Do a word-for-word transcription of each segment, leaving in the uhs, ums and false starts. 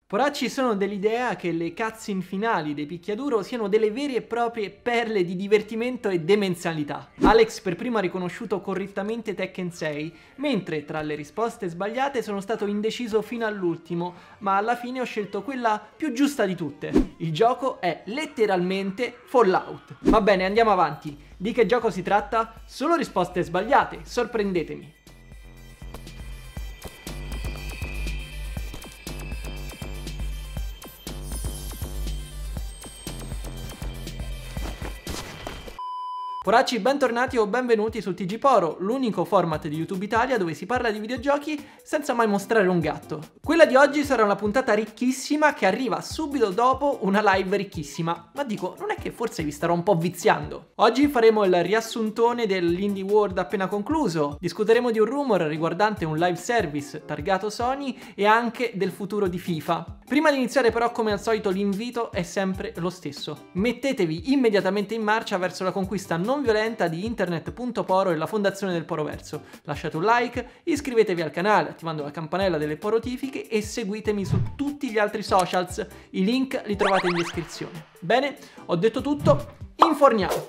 Poracci sono dell'idea che le cutscene finali dei picchiaduro siano delle vere e proprie perle di divertimento e demenzialità. Alex per primo ha riconosciuto correttamente Tekken sei, mentre tra le risposte sbagliate sono stato indeciso fino all'ultimo, ma alla fine ho scelto quella più giusta di tutte. Il gioco è letteralmente Fallout. Va bene, andiamo avanti. Di che gioco si tratta? Solo risposte sbagliate, sorprendetemi. Poracci, bentornati o benvenuti su T G Poro, l'unico format di YouTube Italia dove si parla di videogiochi senza mai mostrare un gatto. Quella di oggi sarà una puntata ricchissima che arriva subito dopo una live ricchissima, ma dico, non è che forse vi starò un po' viziando? Oggi faremo il riassuntone dell'Indie World appena concluso, discuteremo di un rumor riguardante un live service targato Sony e anche del futuro di FIFA. Prima di iniziare però, come al solito, l'invito è sempre lo stesso. Mettetevi immediatamente in marcia verso la conquista non violenta di internet punto poro e la fondazione del Poroverso. Lasciate un like, iscrivetevi al canale attivando la campanella delle porotifiche e seguitemi su tutti gli altri socials. I link li trovate in descrizione. Bene, ho detto tutto, inforniamo!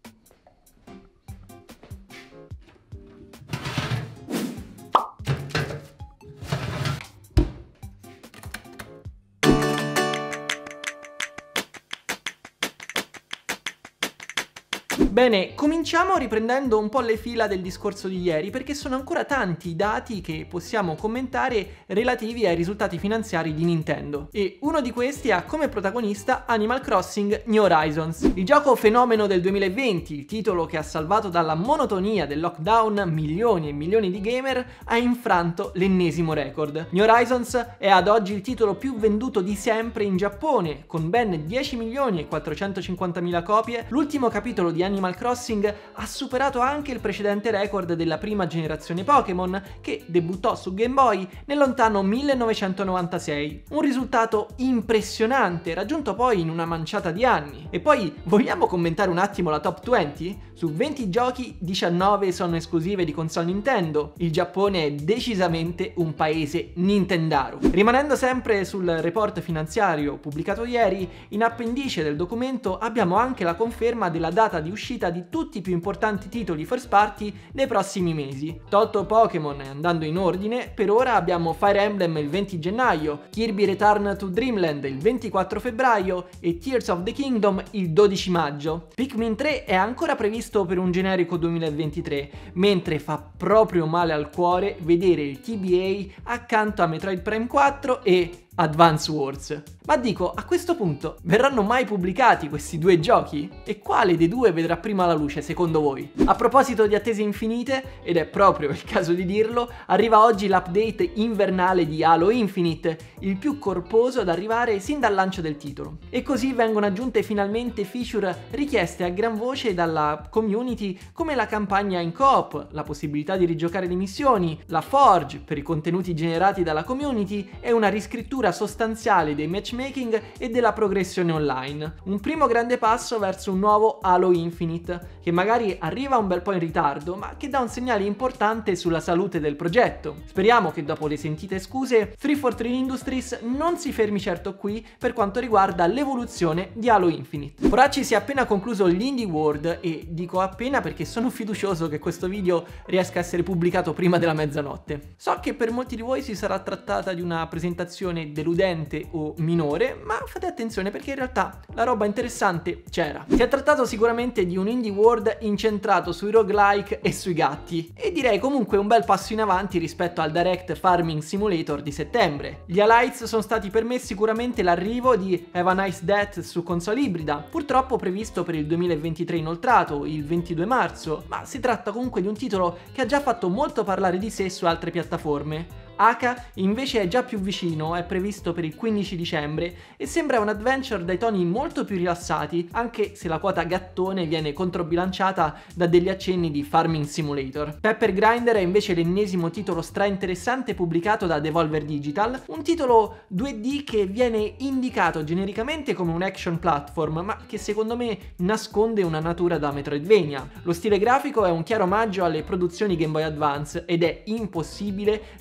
Bene, cominciamo riprendendo un po' le fila del discorso di ieri, perché sono ancora tanti i dati che possiamo commentare relativi ai risultati finanziari di Nintendo. E uno di questi ha come protagonista Animal Crossing New Horizons, il gioco fenomeno del duemilaventi, il titolo che ha salvato dalla monotonia del lockdown milioni e milioni di gamer, ha infranto l'ennesimo record. New Horizons è ad oggi il titolo più venduto di sempre in Giappone, con ben dieci milioni e quattrocentocinquantamila copie. L'ultimo capitolo di Animal Crossing ha superato anche il precedente record della prima generazione Pokémon, che debuttò su Game Boy nel lontano millenovecentonovantasei. Un risultato impressionante, raggiunto poi in una manciata di anni. E poi, vogliamo commentare un attimo la top venti? Su venti giochi, diciannove sono esclusive di console Nintendo. Il Giappone è decisamente un paese nintendaro. Rimanendo sempre sul report finanziario pubblicato ieri, in appendice del documento abbiamo anche la conferma della data di uscita di tutti i più importanti titoli first party nei prossimi mesi. Tolto Pokémon e andando in ordine, per ora abbiamo Fire Emblem il venti gennaio, Kirby Return to Dreamland il ventiquattro febbraio e Tears of the Kingdom il dodici maggio. Pikmin tre è ancora previsto per un generico duemilaventitré, mentre fa proprio male al cuore vedere il T B A accanto a Metroid Prime quattro e Advance Wars. Ma dico, a questo punto, verranno mai pubblicati questi due giochi? E quale dei due vedrà prima la luce, secondo voi? A proposito di attese infinite, ed è proprio il caso di dirlo, arriva oggi l'update invernale di Halo Infinite, il più corposo ad arrivare sin dal lancio del titolo. E così vengono aggiunte finalmente feature richieste a gran voce dalla community, come la campagna in co-op, la possibilità di rigiocare le missioni, la Forge per i contenuti generati dalla community e una riscrittura sostanziale dei matchmaking e della progressione online. Un primo grande passo verso un nuovo Halo Infinite, che magari arriva un bel po' in ritardo, ma che dà un segnale importante sulla salute del progetto. Speriamo che dopo le sentite scuse, treequarantatre Industries non si fermi certo qui per quanto riguarda l'evoluzione di Halo Infinite. Poracci, si è appena concluso l'Indie World e dico appena perché sono fiducioso che questo video riesca a essere pubblicato prima della mezzanotte. So che per molti di voi si sarà trattata di una presentazione deludente o minore, ma fate attenzione perché in realtà la roba interessante c'era. Si è trattato sicuramente di un Indie World incentrato sui roguelike e sui gatti, e direi comunque un bel passo in avanti rispetto al Direct Farming Simulator di settembre. Gli highlights sono stati per me sicuramente l'arrivo di Have a Nice Death su console ibrida, purtroppo previsto per il duemilaventitré inoltrato, il ventidue marzo, ma si tratta comunque di un titolo che ha già fatto molto parlare di sé su altre piattaforme. Aka invece è già più vicino, è previsto per il quindici dicembre e sembra un adventure dai toni molto più rilassati, anche se la quota gattone viene controbilanciata da degli accenni di Farming Simulator. Pepper Grinder è invece l'ennesimo titolo stra-interessante pubblicato da Devolver Digital, un titolo due D che viene indicato genericamente come un action platform, ma che secondo me nasconde una natura da Metroidvania. Lo stile grafico è un chiaro omaggio alle produzioni Game Boy Advance ed è impossibile non pensare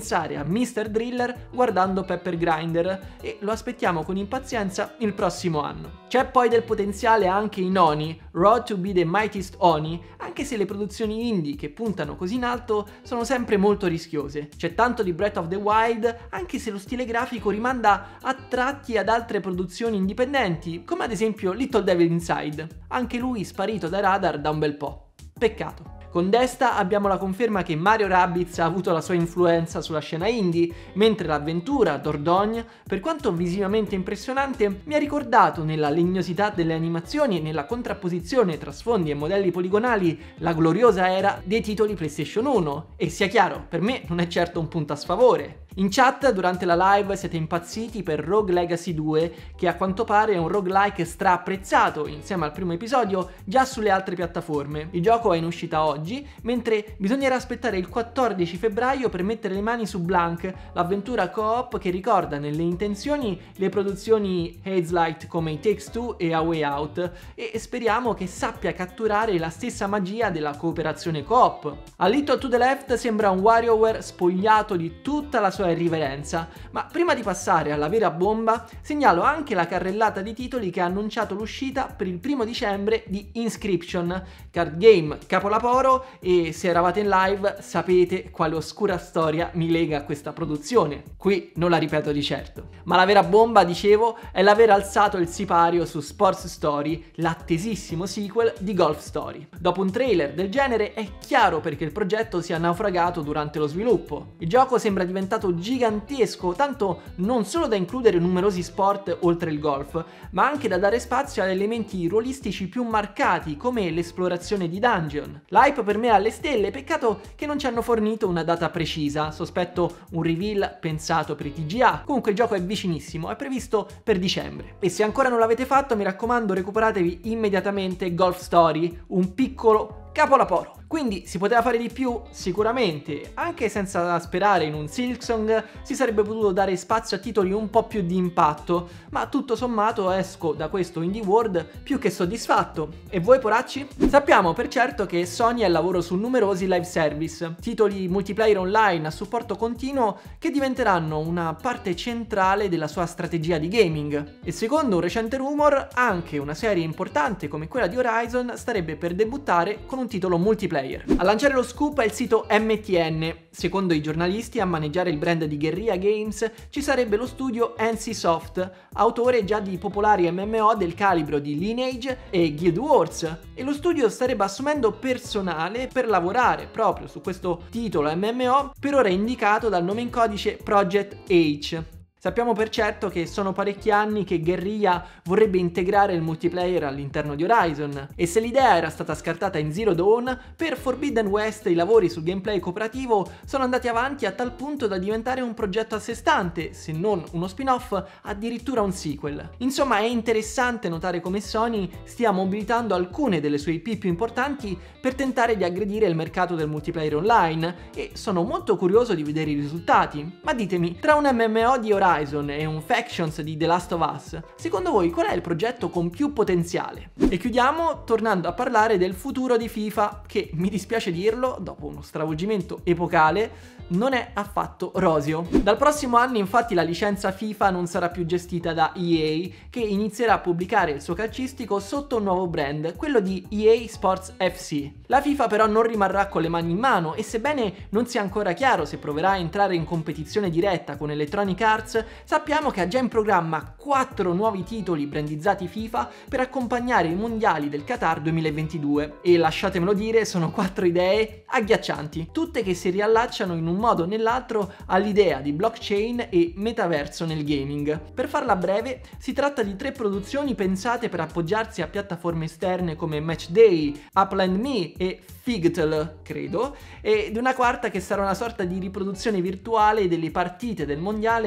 pensare a mister Driller guardando Pepper Grinder e lo aspettiamo con impazienza il prossimo anno. C'è poi del potenziale anche in Oni, Road to be the Mightiest Oni, anche se le produzioni indie che puntano così in alto sono sempre molto rischiose. C'è tanto di Breath of the Wild, anche se lo stile grafico rimanda a tratti ad altre produzioni indipendenti, come ad esempio Little Devil Inside, anche lui sparito dai radar da un bel po'. Peccato. Con Desta abbiamo la conferma che Mario Rabbids ha avuto la sua influenza sulla scena indie, mentre l'avventura Dordogne, per quanto visivamente impressionante, mi ha ricordato nella legnosità delle animazioni e nella contrapposizione tra sfondi e modelli poligonali la gloriosa era dei titoli PlayStation uno, e sia chiaro, per me non è certo un punto a sfavore. In chat durante la live siete impazziti per Rogue Legacy due, che a quanto pare è un roguelike stra apprezzato insieme al primo episodio già sulle altre piattaforme. Il gioco è in uscita oggi, mentre bisognerà aspettare il quattordici febbraio per mettere le mani su Blank, l'avventura co-op che ricorda nelle intenzioni le produzioni Hazelight come It Takes Two e A Way Out, e speriamo che sappia catturare la stessa magia della cooperazione co-op. A Little to the Left sembra un WarioWare spogliato di tutta la sua irriverenza, ma prima di passare alla vera bomba segnalo anche la carrellata di titoli che ha annunciato l'uscita per il primo dicembre di Inscription, card game capolavoro, e se eravate in live sapete quale oscura storia mi lega a questa produzione. Qui non la ripeto di certo. Ma la vera bomba, dicevo, è l'aver alzato il sipario su Sports Story, l'attesissimo sequel di Golf Story. Dopo un trailer del genere è chiaro perché il progetto sia naufragato durante lo sviluppo. Il gioco sembra diventato gigantesco, tanto non solo da includere numerosi sport oltre il golf, ma anche da dare spazio ad elementi ruolistici più marcati come l'esplorazione di dungeon. L'hype per me è alle stelle, peccato che non ci hanno fornito una data precisa, sospetto un reveal pensato per i T G A. Comunque il gioco è vicinissimo, è previsto per dicembre. E se ancora non l'avete fatto, mi raccomando, recuperatevi immediatamente Golf Story, un piccolo capolavoro. Quindi si poteva fare di più? Sicuramente, anche senza sperare in un Silksong si sarebbe potuto dare spazio a titoli un po' più di impatto, ma tutto sommato esco da questo Indie World più che soddisfatto. E voi poracci? Sappiamo per certo che Sony è al lavoro su numerosi live service, titoli multiplayer online a supporto continuo che diventeranno una parte centrale della sua strategia di gaming. E secondo un recente rumor, anche una serie importante come quella di Horizon starebbe per debuttare con un titolo multiplayer. A lanciare lo scoop è il sito M T N. Secondo i giornalisti, a maneggiare il brand di Guerrilla Games ci sarebbe lo studio N C Soft, autore già di popolari M M O del calibro di Lineage e Guild Wars, e lo studio starebbe assumendo personale per lavorare proprio su questo titolo M M O, per ora indicato dal nome in codice Project H. Sappiamo per certo che sono parecchi anni che Guerrilla vorrebbe integrare il multiplayer all'interno di Horizon, e se l'idea era stata scartata in Zero Dawn, per Forbidden West i lavori sul gameplay cooperativo sono andati avanti a tal punto da diventare un progetto a sé stante, se non uno spin-off, addirittura un sequel. Insomma, è interessante notare come Sony stia mobilitando alcune delle sue I P più importanti per tentare di aggredire il mercato del multiplayer online, e sono molto curioso di vedere i risultati. Ma ditemi, tra un M M O di Horizon e un Factions di The Last of Us, secondo voi qual è il progetto con più potenziale? E chiudiamo tornando a parlare del futuro di FIFA, che, mi dispiace dirlo, dopo uno stravolgimento epocale, non è affatto roseo. Dal prossimo anno infatti la licenza FIFA non sarà più gestita da E A, che inizierà a pubblicare il suo calcistico sotto un nuovo brand, quello di E A Sports F C. La FIFA però non rimarrà con le mani in mano, e sebbene non sia ancora chiaro se proverà a entrare in competizione diretta con Electronic Arts, sappiamo che ha già in programma quattro nuovi titoli brandizzati FIFA per accompagnare i mondiali del Qatar duemilaventidue, e lasciatemelo dire, sono quattro idee agghiaccianti, tutte che si riallacciano in un modo o nell'altro all'idea di blockchain e metaverso nel gaming. Per farla breve, si tratta di tre produzioni pensate per appoggiarsi a piattaforme esterne come Matchday, Upland Me e Figtal, credo, e di una quarta che sarà una sorta di riproduzione virtuale delle partite del mondiale con il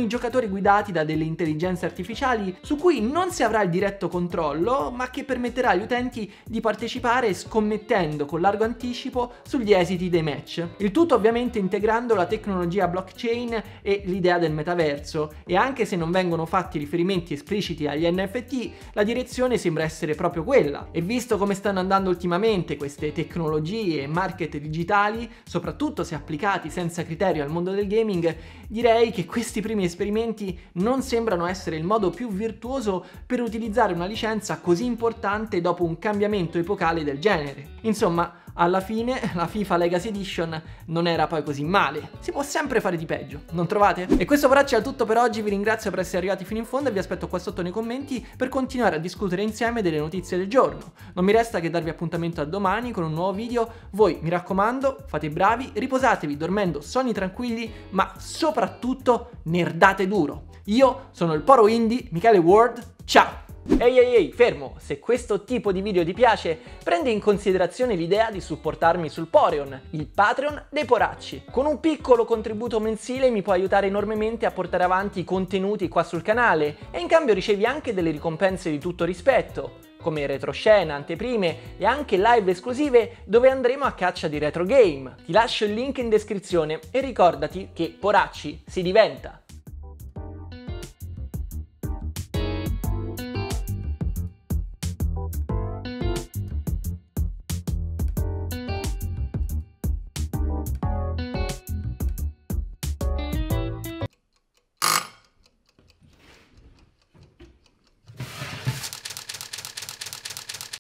i giocatori guidati da delle intelligenze artificiali su cui non si avrà il diretto controllo, ma che permetterà agli utenti di partecipare scommettendo con largo anticipo sugli esiti dei match. Il tutto ovviamente integrando la tecnologia blockchain e l'idea del metaverso, e anche se non vengono fatti riferimenti espliciti agli N F T, la direzione sembra essere proprio quella. E visto come stanno andando ultimamente queste tecnologie e market digitali, soprattutto se applicati senza criterio al mondo del gaming, direi che questi primi esperimenti non sembrano essere il modo più virtuoso per utilizzare una licenza così importante dopo un cambiamento epocale del genere. Insomma, alla fine la FIFA Legacy Edition non era poi così male. Si può sempre fare di peggio, non trovate? E questo poracci è tutto per oggi, vi ringrazio per essere arrivati fino in fondo e vi aspetto qua sotto nei commenti per continuare a discutere insieme delle notizie del giorno. Non mi resta che darvi appuntamento a domani con un nuovo video. Voi, mi raccomando, fate i bravi, riposatevi dormendo sonni tranquilli, ma soprattutto nerdate duro. Io sono il Poro Indie, Michele Ward, ciao! Ehi ehi ehi, fermo! Se questo tipo di video ti piace, prendi in considerazione l'idea di supportarmi sul Poreon, il Patreon dei poracci. Con un piccolo contributo mensile mi puoi aiutare enormemente a portare avanti i contenuti qua sul canale e in cambio ricevi anche delle ricompense di tutto rispetto, come retroscena, anteprime e anche live esclusive dove andremo a caccia di retro game. Ti lascio il link in descrizione e ricordati che poracci si diventa.